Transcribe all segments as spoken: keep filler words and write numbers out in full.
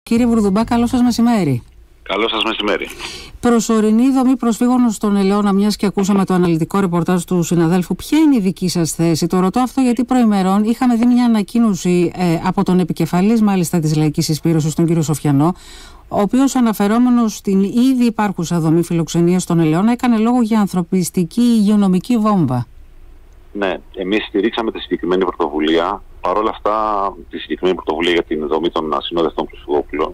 Κύριε Βουρδουμπά, καλό σας μεσημέρι. Καλό σας μεσημέρι. Προσωρινή δομή προσφύγων στον Ελαιώνα, μιας και ακούσαμε το αναλυτικό ρεπορτάζ του συναδέλφου. Ποια είναι η δική σας θέση? Το ρωτώ αυτό γιατί προημερών είχαμε δει μια ανακοίνωση ε, από τον επικεφαλής μάλιστα της Λαϊκής Συσπήρωσης, τον κύριο Σοφιανό, ο οποίος αναφερόμενος στην ήδη υπάρχουσα δομή φιλοξενίας στον Ελαιώνα έκανε λόγο για ανθρωπιστική υγειονομική βόμβα. Ναι, εμείς στηρίξαμε τη συγκεκριμένη πρωτοβουλία. Παρ' όλα αυτά, τη συγκεκριμένη πρωτοβουλία για την δομή των ασυνόδευτων προσφυγόπουλων.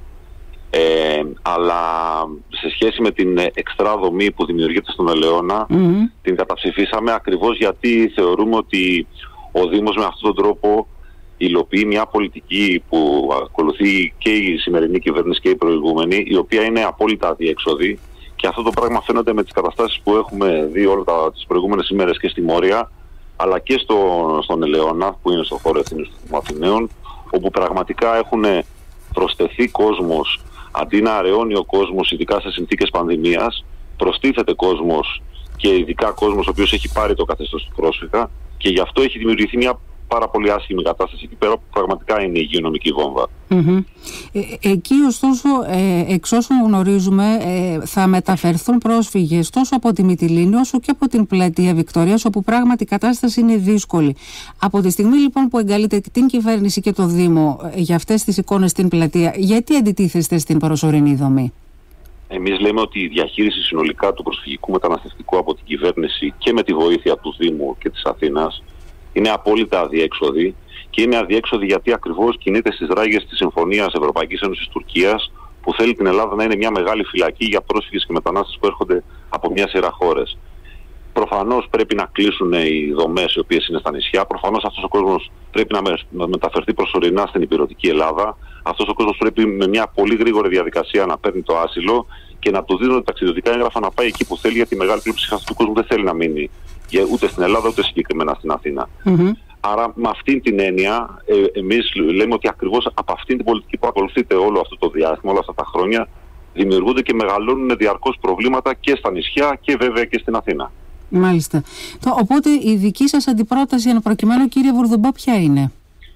Ε, αλλά σε σχέση με την εξτρά δομή που δημιουργείται στον Ελαιώνα, mm-hmm. την καταψηφίσαμε ακριβώς γιατί θεωρούμε ότι ο Δήμος με αυτόν τον τρόπο υλοποιεί μια πολιτική που ακολουθεί και η σημερινή κυβέρνηση και η προηγούμενη, η οποία είναι απόλυτα αδιέξοδη, και αυτό το πράγμα φαίνονται με τις καταστάσεις που έχουμε δει όλα τα, τις προηγούμενες ημέρες και στη Μόρια, αλλά και στο, στον Ελαιώνα, που είναι στο χώρο ευθύνης του Δήμου Αθηναίων, όπου πραγματικά έχουν προσθεθεί κόσμος. Αντί να αραιώνει ο κόσμος, ειδικά σε συνθήκες πανδημίας, προστίθεται κόσμος, και ειδικά κόσμος ο οποίος έχει πάρει το καθεστώς του πρόσφυγα, και γι' αυτό έχει δημιουργηθεί μια πάρα πολύ άσχημη κατάσταση εκεί πέρα, που πραγματικά είναι η υγειονομική βόμβα. Mm-hmm. Ε, εκεί ωστόσο, ε, εξ όσων γνωρίζουμε, ε, θα μεταφερθούν πρόσφυγες τόσο από τη Μυτιλήνη όσο και από την πλατεία Βικτωρίας, όπου πράγματι η κατάσταση είναι δύσκολη. Από τη στιγμή λοιπόν που εγκαλείτε την κυβέρνηση και το Δήμο ε, για αυτές τις εικόνες στην πλατεία, γιατί αντιτίθεστε στην προσωρινή δομή? Εμείς λέμε ότι η διαχείριση συνολικά του προσφυγικού μεταναστευτικού από την κυβέρνηση και με τη βοήθεια του Δήμου και της Αθήνας είναι απόλυτα αδιέξοδη, και είναι αδιέξοδη γιατί ακριβώς κινείται στις ράγες της Συμφωνίας Ευρωπαϊκής Ένωσης Τουρκίας, που θέλει την Ελλάδα να είναι μια μεγάλη φυλακή για πρόσφυγες και μετανάστες που έρχονται από μια σειρά χώρες. Προφανώς πρέπει να κλείσουν οι δομές οι οποίες είναι στα νησιά. Προφανώς αυτός ο κόσμος πρέπει να μεταφερθεί προσωρινά στην υπηρετική Ελλάδα. Αυτός ο κόσμος πρέπει με μια πολύ γρήγορη διαδικασία να παίρνει το άσυλο και να του δίνουν ταξιδιωτικά έγγραφα να πάει εκεί που θέλει, γιατί η μεγάλη πλειοψηφία αυτού του κόσμου δεν θέλει να μείνει ούτε στην Ελλάδα ούτε συγκεκριμένα στην Αθήνα. Mm-hmm. Άρα, με αυτήν την έννοια, ε, εμείς λέμε ότι ακριβώς από αυτήν την πολιτική που ακολουθείται όλο αυτό το διάστημα, όλα αυτά τα χρόνια, δημιουργούνται και μεγαλώνουν διαρκώς προβλήματα και στα νησιά και βέβαια και στην Αθήνα. Μάλιστα. Το, οπότε η δική σας αντιπρόταση, εν προκειμένου, κύριε Βουρδουμπά, ποια είναι?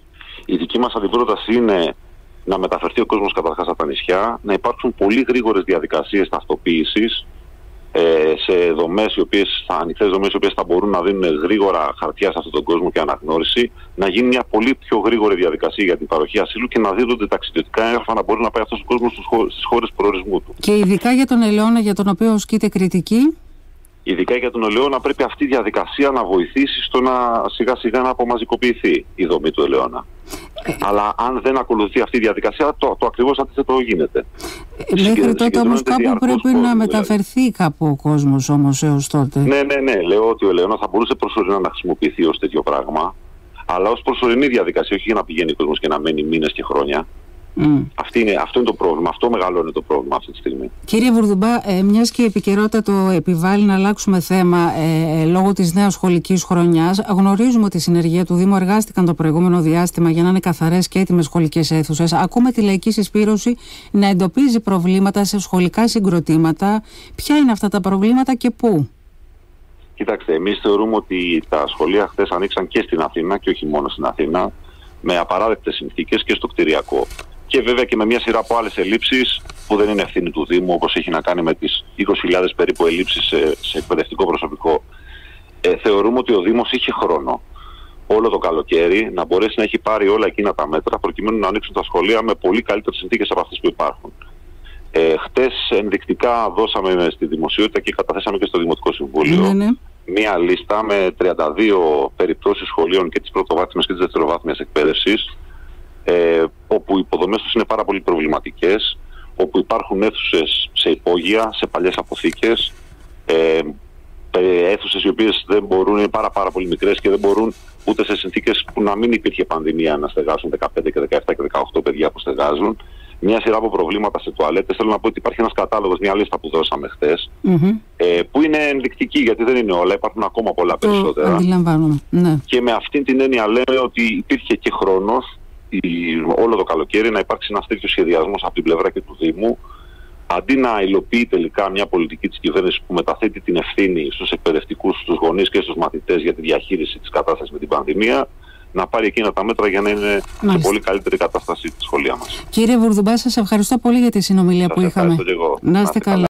Η δική μας αντιπρόταση είναι να μεταφερθεί ο κόσμος καταρχάς από τα νησιά, να υπάρξουν πολύ γρήγορες διαδικασίες ταυτοποίησης ε, σε δομές, οι οποίες, ανοιχτές δομές, οι οποίες θα μπορούν να δίνουν γρήγορα χαρτιά σε αυτόν τον κόσμο και αναγνώριση, να γίνει μια πολύ πιο γρήγορη διαδικασία για την παροχή ασύλου και να δίνονται ταξιδιωτικά έγγραφα να μπορεί να πάει αυτός ο κόσμος στις χώρες προορισμού του. Και ειδικά για τον Ελαιώνα, για τον οποίο ασκείται κριτική. Ειδικά για τον Ελαιώνα πρέπει αυτή η διαδικασία να βοηθήσει στο να σιγά σιγά να απομαζικοποιηθεί η δομή του Ελαιώνα. Ε, Αλλά αν δεν ακολουθεί αυτή η διαδικασία, το, το ακριβώς αντίθετο γίνεται. Ε, μέχρι τότε όμως κάπου πρέπει κόσμο, να μεταφερθεί δηλαδή. Κάπου ο κόσμος όμως έως τότε. Ναι, ναι, ναι. Λέω ότι ο Ελαιώνα θα μπορούσε προσωρινά να χρησιμοποιηθεί ως τέτοιο πράγμα, αλλά ως προσωρινή διαδικασία, όχι για να πηγαίνει ο κόσμος και να μένει μήνες και χρόνια. Mm. Αυτή είναι, αυτό είναι το πρόβλημα, αυτό μεγαλώνει το πρόβλημα αυτή τη στιγμή. Κύριε Βουρδουμπά, ε, μιας και η επικαιρότητα το επιβάλλει να αλλάξουμε θέμα ε, ε, λόγω της νέας σχολικής χρονιάς, γνωρίζουμε ότι η συνεργεία του Δήμου εργάστηκαν το προηγούμενο διάστημα για να είναι καθαρές και έτοιμες σχολικές αίθουσες. Ακούμε τη Λαϊκή Συσπήρωση να εντοπίζει προβλήματα σε σχολικά συγκροτήματα. Ποια είναι αυτά τα προβλήματα και πού? Κοιτάξτε, εμείς θεωρούμε ότι τα σχολεία χθες ανοίξαν και στην Αθήνα και όχι μόνο στην Αθήνα, με απαράδεκτες συνθήκες και στο κτηριακό. Και βέβαια και με μια σειρά από άλλες ελλείψεις που δεν είναι ευθύνη του Δήμου, όπως έχει να κάνει με τις είκοσι χιλιάδες περίπου ελλείψεις σε, σε εκπαιδευτικό προσωπικό. Ε, θεωρούμε ότι ο Δήμος είχε χρόνο όλο το καλοκαίρι να μπορέσει να έχει πάρει όλα εκείνα τα μέτρα προκειμένου να ανοίξουν τα σχολεία με πολύ καλύτερες συνθήκες από αυτές που υπάρχουν. Ε, χτες ενδεικτικά δώσαμε στη δημοσιότητα και καταθέσαμε και στο Δημοτικό Συμβούλιο ναι, ναι. μία λίστα με τριάντα δύο περιπτώσεις σχολείων και της πρωτοβάθμιας και της δευτεροβάθμιας εκπαίδευσης, Ε, όπου οι υποδομές τους είναι πάρα πολύ προβληματικές, όπου υπάρχουν αίθουσες σε υπόγεια, σε παλιές αποθήκες, ε, αίθουσες οι οποίες δεν μπορούν, είναι πάρα, πάρα πολύ μικρές και δεν μπορούν ούτε σε συνθήκες που να μην υπήρχε πανδημία να στεγάσουν δεκαπέντε και δεκαεπτά και δεκαοκτώ παιδιά που στεγάζουν. Μια σειρά από προβλήματα σε τουαλέτες. Θέλω να πω ότι υπάρχει ένας κατάλογος, μια λίστα που δώσαμε χθες, mm-hmm. ε, που είναι ενδεικτική, γιατί δεν είναι όλα, υπάρχουν ακόμα πολλά το περισσότερα. Αντιλαμβάνομαι. Ναι. Και με αυτήν την έννοια λέμε ότι υπήρχε και χρόνος όλο το καλοκαίρι να υπάρξει ένας τέτοιος σχεδιασμός από την πλευρά και του Δήμου, αντί να υλοποιεί τελικά μια πολιτική της κυβέρνησης που μεταθέτει την ευθύνη στους εκπαιδευτικούς, στους γονείς και στους μαθητές για τη διαχείριση της κατάστασης με την πανδημία, να πάρει εκείνα τα μέτρα για να είναι Μάλιστα. σε πολύ καλύτερη κατάσταση τη σχολεία μας. Κύριε Βουρδουμπά, σας ευχαριστώ πολύ για τη συνομιλία Σας που είχαμε. ευχαριστώ και εγώ. Να είστε καλά.